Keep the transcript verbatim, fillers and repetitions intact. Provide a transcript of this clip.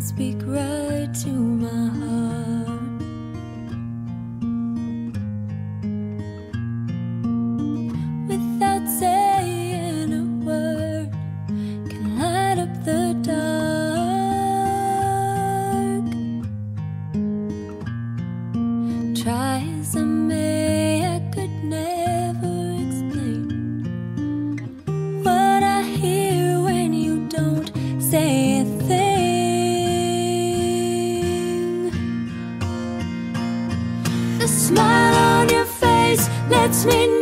speak right to my heart. Without saying a word, can light up the dark. Try as I may, I could never explain what I hear when you don't say a thing. The smile on your face lets me know